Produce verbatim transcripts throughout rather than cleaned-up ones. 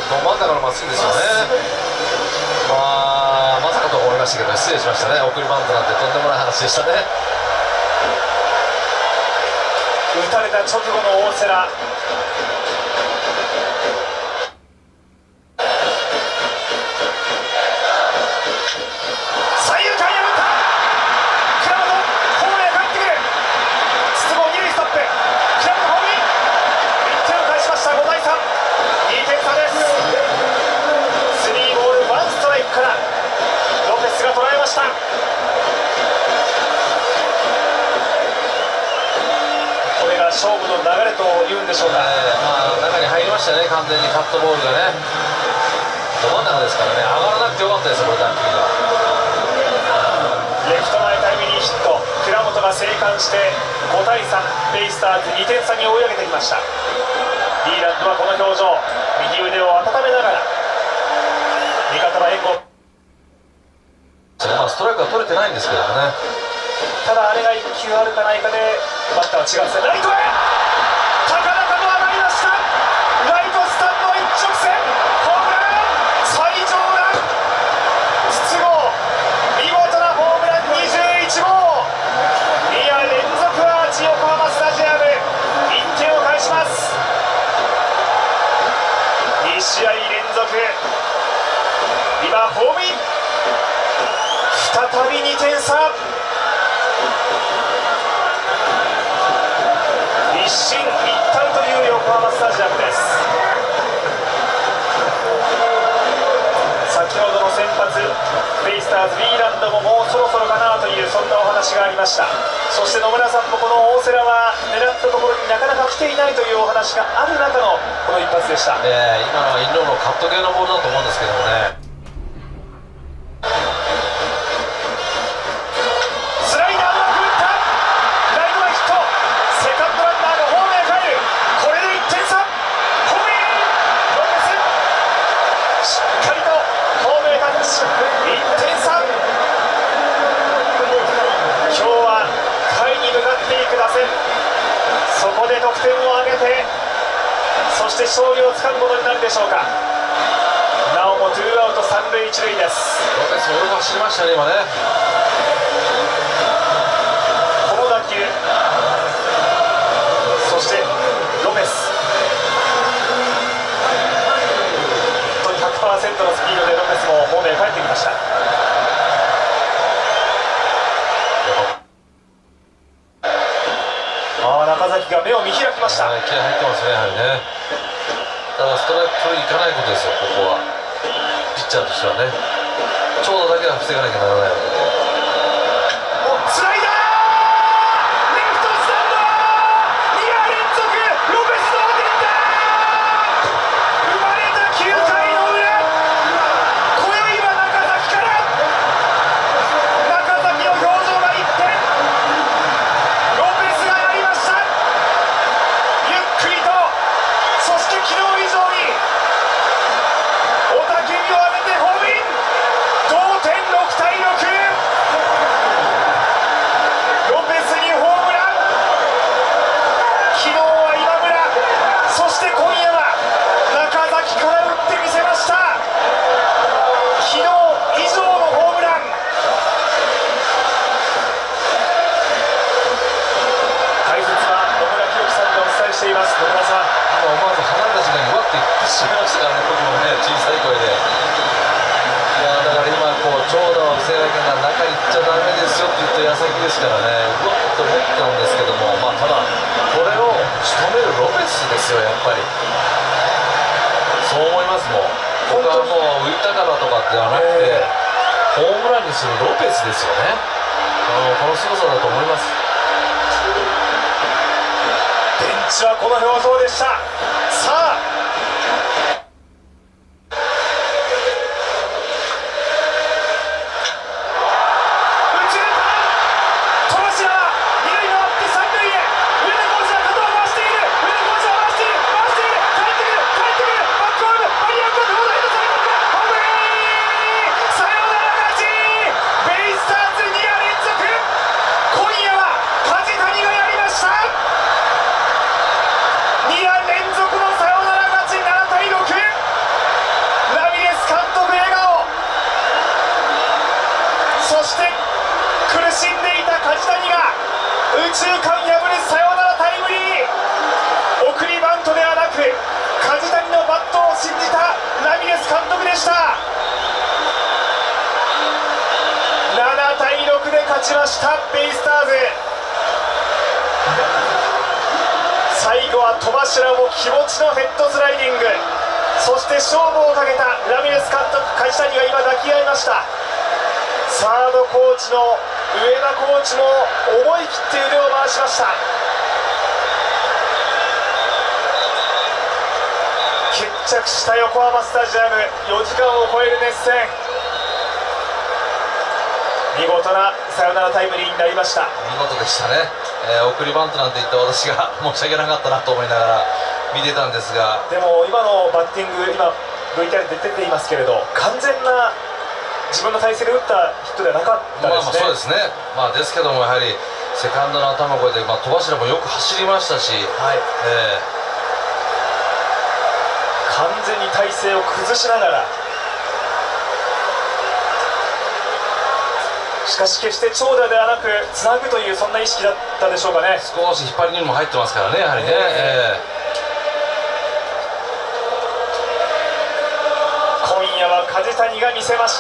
ど真ん中のまっすぐですよね。まあまさかと思いましたけど、失礼しましたね。送りバントなんてとんでもない話でしたね。 打たれた直後の大瀬良、三遊間破った倉本、ホームへ帰ってくる。筒香二塁ストップ、倉本ホームイン、いってんを返しました。ごたいさん、にてん差です。スリーボールワンストライクからロペスが捉えました。勝負の流れというんでしょうか、 えーまあ、中に入りましたね、完全にカットボールがね、ど真ん中ですからね、上がらなくてよかったですよ、これ、打球が。 レフト前タイムリーヒット、倉本が生還してごたいさん、ベイスターズにてん差に追い上げてきました。リーランドはこの表情、右腕を温めながら味方の援護、 まあ、ストライクは取れてないんですけどね。 ただあれがいっきゅうあるかないかでバッターは違うんですね。ライトへ高々と上がりました。ライトスタンド一直線ホームラン、最上段筒香、見事なホームランにじゅういちごう、に夜連続アーチ、横浜スタジアムいってんを返します。に試合連続、今ホームイン、再びにてん差、一進一退という横浜スタジアムです。先ほどの先発ベイスターズ、ウィーランドももうそろそろかなというそんなお話がありました。そして野村さんもこの大瀬良は狙ったところになかなか来ていないというお話がある中のこの一発でした、 えー、今のはインローのカット系のボールだと思うんですけどもね。 そこで得点を挙げて、そして勝利をつかむことになるでしょうか。なおもツーアウト三塁一塁です。 ロペスもよく走りましたね、今ね。 この打球、そしてロペス、本当に ひゃくパーセント のスピードでロペスもホームへ帰ってきました。中崎が目を見開きました。 気合入ってますね、やはりね。ただストライク取りに行かないことですよ、ここは。ピッチャーとしてはね、長打だけは防がなきゃならないわけで。 スライダー、レフトスタンド、に夜連続、ロペス同点だ。生まれたきゅうかいの裏、今宵は中崎から、中崎の表情が一変、ロペスがやりました。ゆっくりと、そして昨日以上に雄たけびを上げてホームイン、同点ろくたいろく、ロペスにホームラン、昨日は今村、そして今夜は中崎から打ってみせました。昨日以上のホームラン。解説は野村弘樹さんでお伝えしています。野村さん、 今思わず離れた時間にわって言ってしまいましたからね、僕もね、小さい声で。いやだから今こう長打を防がなきゃ中に行っちゃダメですよって言った矢先ですからね、うわっと思ったんですけども、まあただこれを仕留めるロペスですよ、やっぱり。そう思いますもん。僕はもう浮いたからとかではなくて、ホームランにするロペスですよね。あのこの凄さだと思います。 ベンチはこの表情でした。さあに夜連続気持ちのヘッドスライディング、そして勝負をかけたラミレス監督、梶谷が今抱き合いました。サードコーチの上田コーチも思い切って腕を回しました。決着した横浜スタジアム、よじかんを超える熱戦、見事なサヨナラタイムリーになりました。 見事でしたね、えー、送りバントなんて言った私が申し訳なかったなと思いながら見てたんですが、 でも今のバッティング、今 ブイティーアール で出ていますけれど、完全な自分の体勢で打ったヒットではなかったですね。 まあまあそうですね、まあ、ですけどもやはりセカンドの頭を越えて、まあ、戸柱もよく走りましたし、 はい、 えー、完全に体勢を崩しながら、しかし決して長打ではなくつなぐという、そんな意識だったでしょうかね。 少し引っ張りにも入ってますからね、やはりね。えー今夜は梶谷が見せました。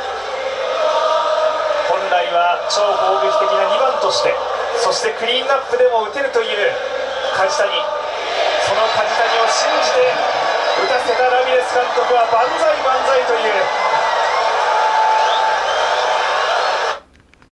本来は超攻撃的なにばんとして、そしてクリーンアップでも打てるという梶谷、その梶谷を信じて打たせたラミレス監督は万歳万歳という